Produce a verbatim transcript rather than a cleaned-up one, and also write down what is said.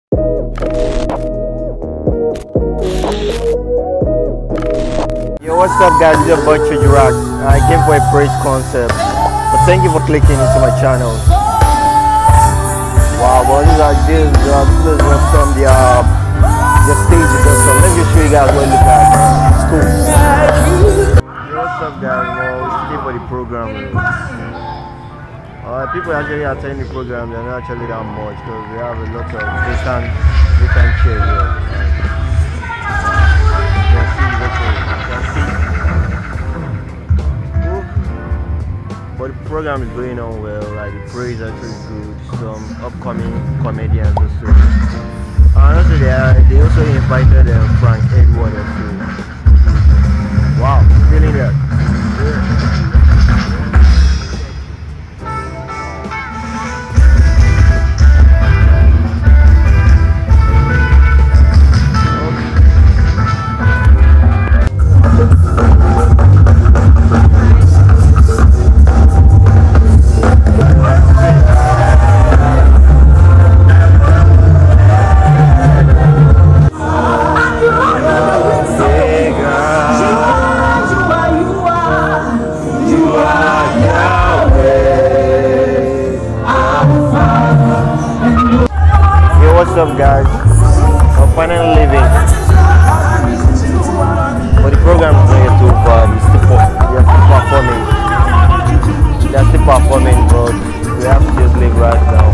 Yo, what's up guys, it's your boy Chijurak. I came for a praise concept, but thank you for clicking into my channel. Wow, well, these are this, uh, this is awesome. The, uh, the stage is awesome. Let me just show you guys what it looks like. It's cool. Yo, what's up guys, well, it's today for the program. Uh, people actually attend the program, they're not actually that much because we have a lot of vacant, vacant chairs here. But the program is going on well, like the praise are actually good, some upcoming comedians also. And also they, are, they also invited um, Frank Edward also. Wow, feeling that. Yeah. What's up guys, we're finally leaving, but the program is not yet over. They're still, they're still performing, they're still performing, but we have to just leave right now.